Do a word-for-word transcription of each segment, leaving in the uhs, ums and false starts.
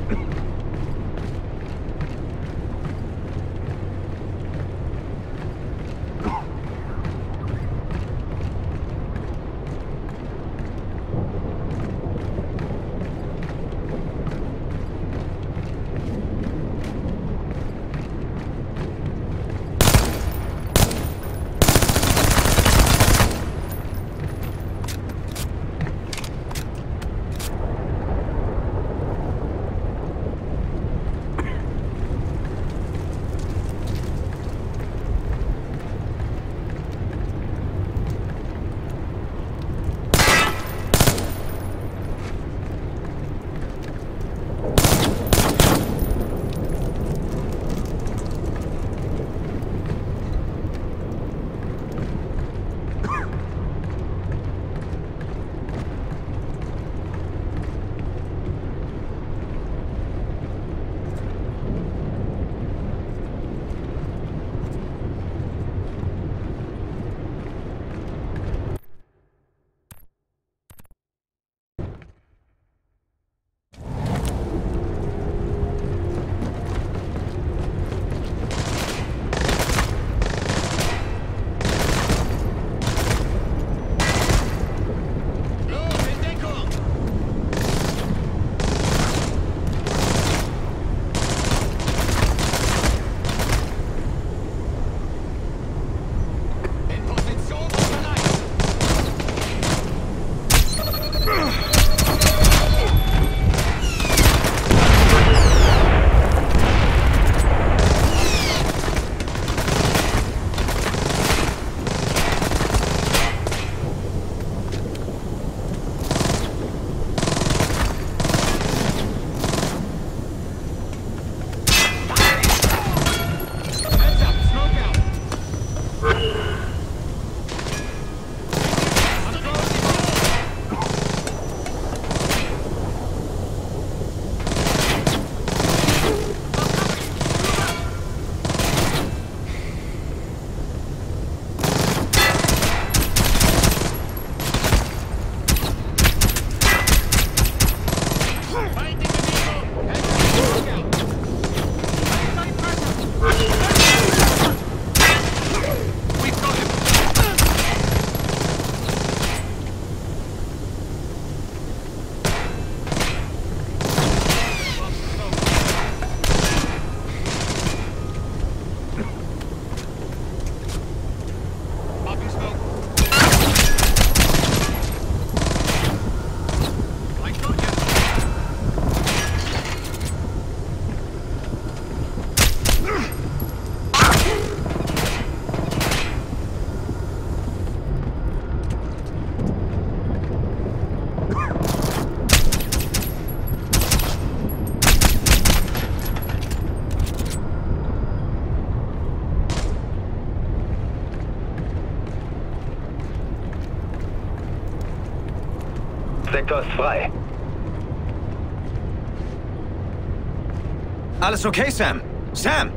Sektor ist frei. Alles okay, Sam? Sam!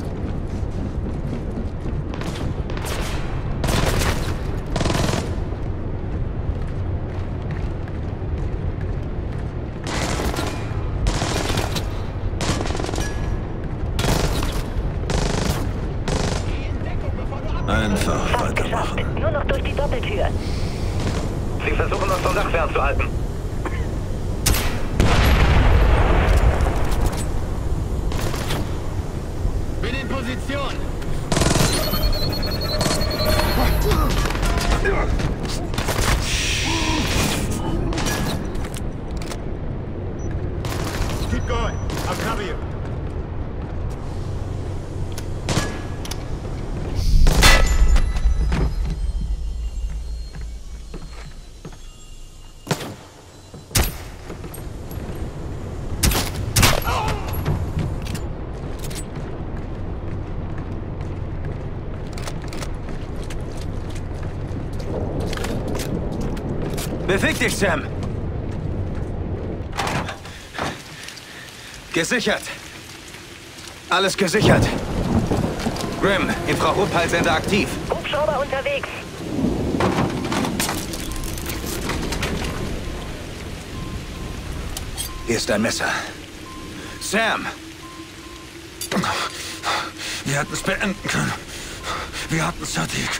Einfach weitermachen. Nur noch durch die Doppeltür. Sie versuchen uns vom Dach fernzuhalten. Bin in Position. Keep going. I'll cover you. Beweg dich, Sam! Gesichert! Alles gesichert! Grim, Infrarotpeilsender aktiv! Hubschrauber unterwegs. Hier ist ein Messer. Sam! Wir hätten es beenden können. Wir hatten Sadiq.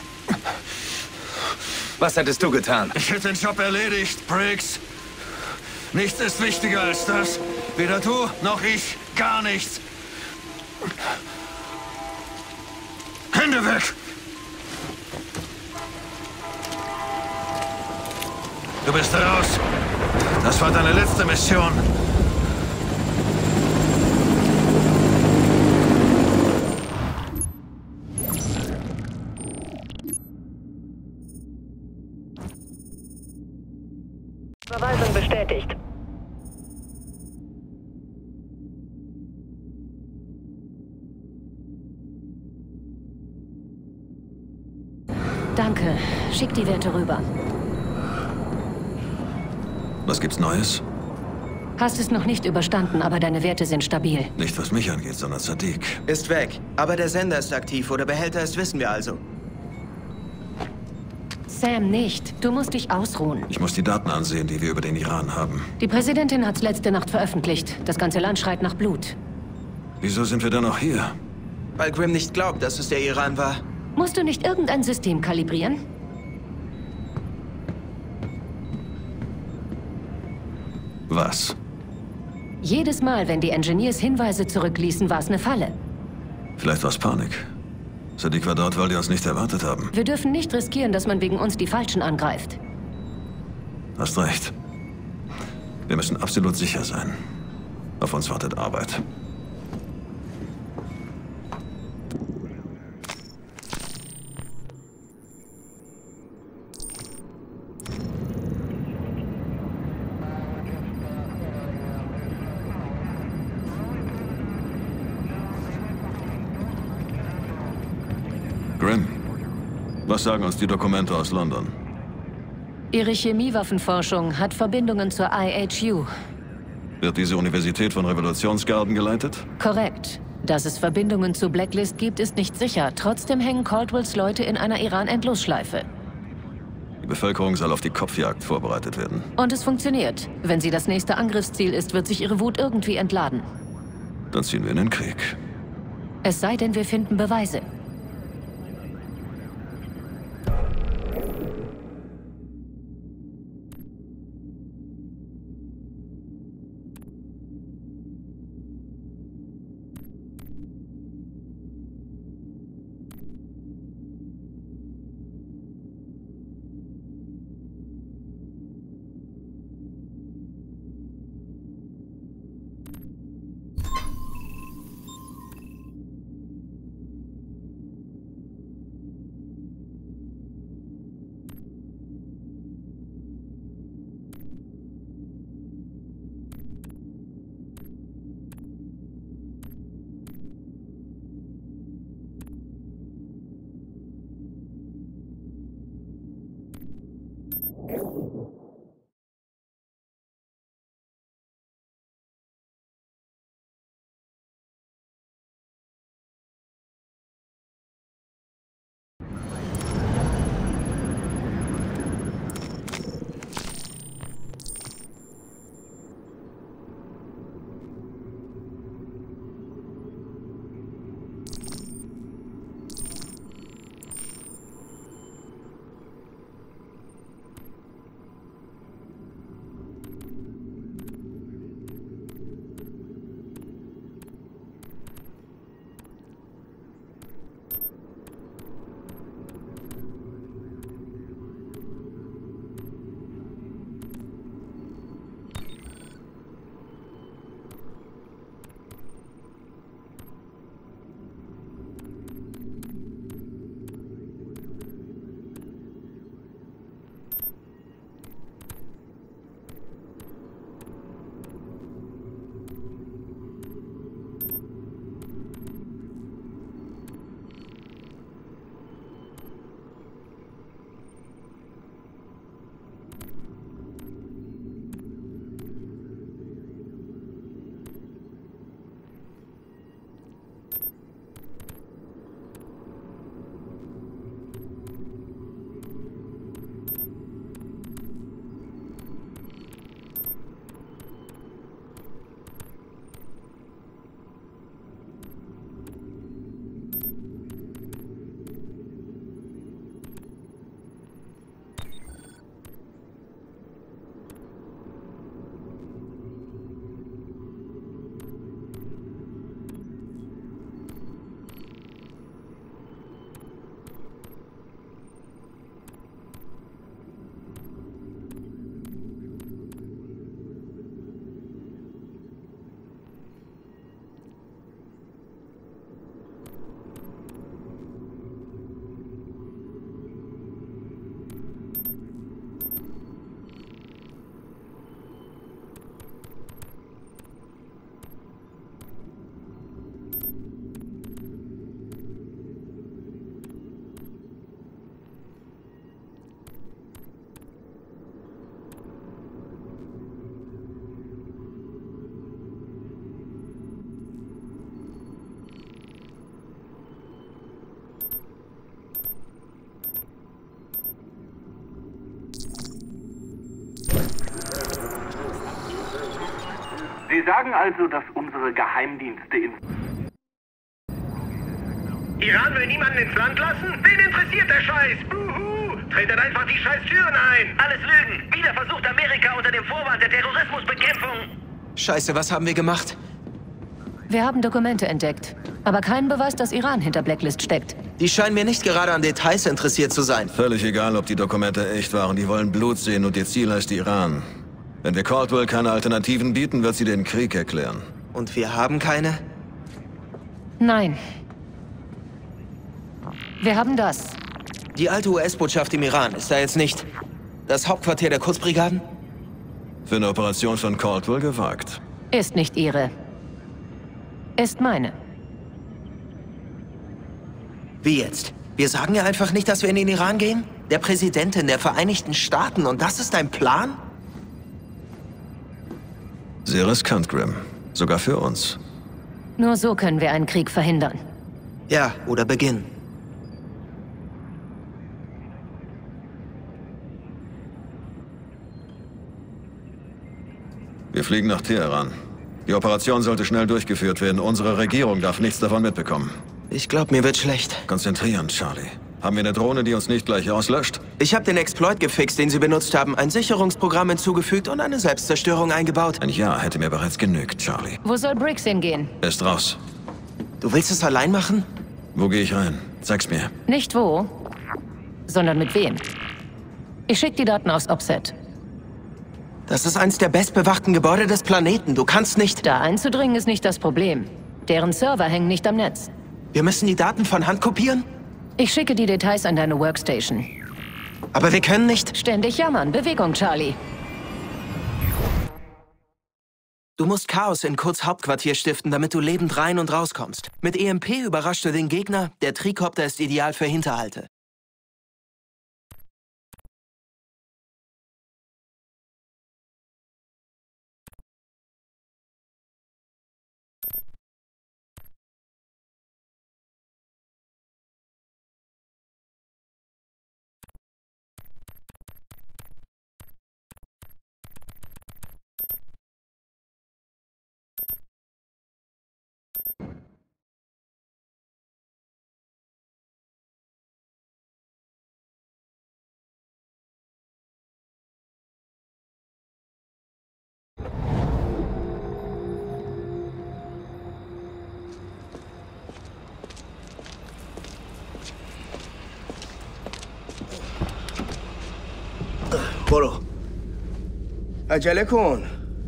Was hättest du getan? Ich hätte den Job erledigt, Briggs. Nichts ist wichtiger als das. Weder du noch ich. Gar nichts. Hände weg! Du bist raus. Das war deine letzte Mission. Überweisung bestätigt. Danke. Schick die Werte rüber. Was gibt's Neues? Hast es noch nicht überstanden, aber deine Werte sind stabil. Nicht was mich angeht, sondern Sadiq. Ist weg. Aber der Sender ist aktiv. Wo der Behälter ist, wissen wir also. Sam nicht. Du musst dich ausruhen. Ich muss die Daten ansehen, die wir über den Iran haben. Die Präsidentin hat's letzte Nacht veröffentlicht. Das ganze Land schreit nach Blut. Wieso sind wir dann noch hier? Weil Grimm nicht glaubt, dass es der Iran war. Musst du nicht irgendein System kalibrieren? Was? Jedes Mal, wenn die Engineers Hinweise zurückließen, war es eine Falle. Vielleicht war es Panik. Sadiq war dort, weil die uns nicht erwartet haben. Wir dürfen nicht riskieren, dass man wegen uns die Falschen angreift. Hast recht. Wir müssen absolut sicher sein. Auf uns wartet Arbeit. Grimm, was sagen uns die Dokumente aus London? Ihre Chemiewaffenforschung hat Verbindungen zur I H U. Wird diese Universität von Revolutionsgarden geleitet? Korrekt. Dass es Verbindungen zu Blacklist gibt, ist nicht sicher. Trotzdem hängen Caldwells Leute in einer Iran-Endlosschleife. Die Bevölkerung soll auf die Kopfjagd vorbereitet werden. Und es funktioniert. Wenn sie das nächste Angriffsziel ist, wird sich ihre Wut irgendwie entladen. Dann ziehen wir in den Krieg. Es sei denn, wir finden Beweise. Sie sagen also, dass unsere Geheimdienste in... Iran will niemanden ins Land lassen? Wen interessiert der Scheiß? Buhu! Tretet einfach die scheiß Türen ein! Alles Lügen! Wieder versucht Amerika unter dem Vorwand der Terrorismusbekämpfung! Scheiße, was haben wir gemacht? Wir haben Dokumente entdeckt, aber keinen Beweis, dass Iran hinter Blacklist steckt. Die scheinen mir nicht gerade an Details interessiert zu sein. Völlig egal, ob die Dokumente echt waren. Die wollen Blut sehen und ihr Ziel heißt Iran. Wenn wir Caldwell keine Alternativen bieten, wird sie den Krieg erklären. Und wir haben keine? Nein. Wir haben das. Die alte U S-Botschaft im Iran ist da jetzt nicht das Hauptquartier der Kurzbrigaden? Für eine Operation von Caldwell gewagt. Ist nicht ihre. Ist meine. Wie jetzt? Wir sagen ja einfach nicht, dass wir in den Iran gehen? Der Präsidentin der Vereinigten Staaten und das ist dein Plan? Sehr riskant, Grim. Sogar für uns. Nur so können wir einen Krieg verhindern. Ja, oder beginnen. Wir fliegen nach Teheran. Die Operation sollte schnell durchgeführt werden. Unsere Regierung darf nichts davon mitbekommen. Ich glaube, mir wird schlecht. Konzentrieren, Charlie. Haben wir eine Drohne, die uns nicht gleich auslöscht? Ich habe den Exploit gefixt, den Sie benutzt haben, ein Sicherungsprogramm hinzugefügt und eine Selbstzerstörung eingebaut. Ein Jahr hätte mir bereits genügt, Charlie. Wo soll Briggs hingehen? Er ist raus. Du willst es allein machen? Wo gehe ich rein? Zeig's mir. Nicht wo, sondern mit wem. Ich schicke die Daten aufs Offset. Das ist eins der bestbewachten Gebäude des Planeten. Du kannst nicht... Da einzudringen ist nicht das Problem. Deren Server hängen nicht am Netz. Wir müssen die Daten von Hand kopieren? Ich schicke die Details an deine Workstation. Aber wir können nicht... Ständig jammern. Bewegung, Charlie. Du musst Chaos in Kurz Hauptquartier stiften, damit du lebend rein und rauskommst. Mit E M P überraschst du den Gegner. Der Tricopter ist ideal für Hinterhalte. برو عجله کن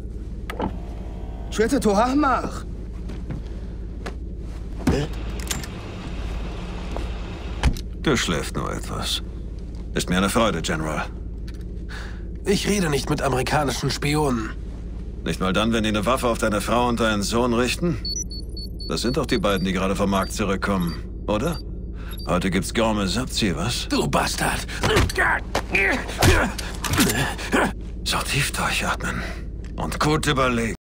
چته تو احمق Du schläfst nur etwas. Ist mir eine Freude, General. Ich rede nicht mit amerikanischen Spionen. Nicht mal dann, wenn die eine Waffe auf deine Frau und deinen Sohn richten? Das sind doch die beiden, die gerade vom Markt zurückkommen, oder? Heute gibt's Gorme Sabzi, was? Du Bastard! So tief durchatmen. Und gut überlegen.